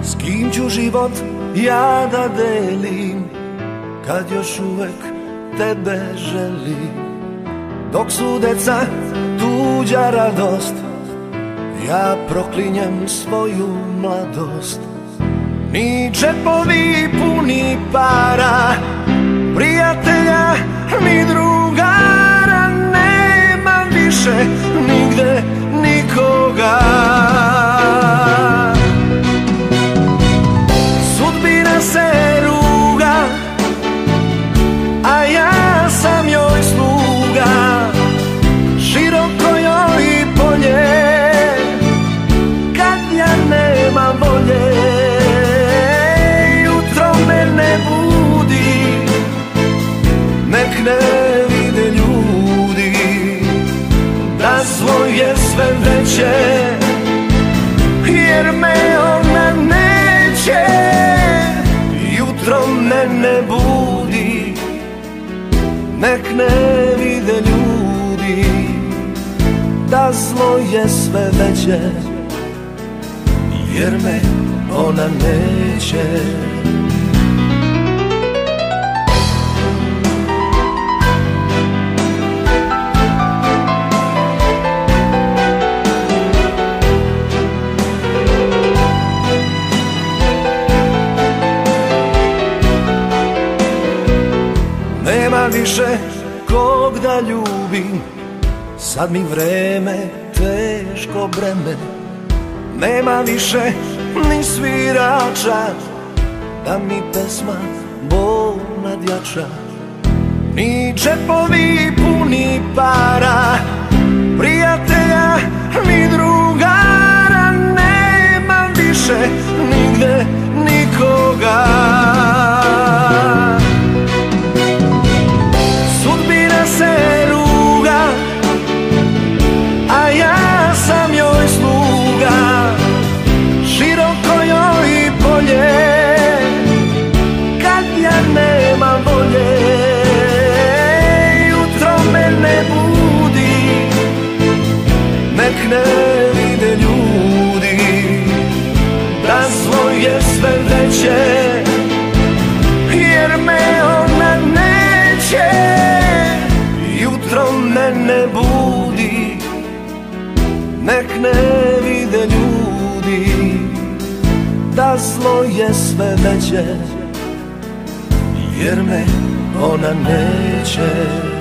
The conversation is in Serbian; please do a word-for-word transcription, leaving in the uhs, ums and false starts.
S kim ću život ja da delim, kad još uvek tebe želim. Dok su deca tuđa radost, ja proklinjem svoju mladost. Ni džepovi puni para, prijatelja ni drugara, nema više nigde nikoga. Sudbina se ruga, a ja sam joj sluga. Široko joj polje, kad ja nemam volje. Jutro me ne budi, nek ne vide ljudi da zlo je sve veće, jer me ona neće. Jutro me ne budi, nek ne vide ljudi da zlo je sve veće, jer me ona neće. Nema više kog da ljubim, sad mi vreme teško breme. Nema više ni svirača, da mi pesma bol nadjača. Ni džepovi puni para, prijatelja ni drugara, nema više nigde nikoga. Sudbina se ruga, a ja sam joj sluga. Široko joj polje, kad ja nemam volje. Jutro me ne budi, nek ne vide ljudi da zlo je sve veće, jer me ona neće. Jutro me ne budi, nek ne vide ljudi da zlo je sve veće, jer me ona neće.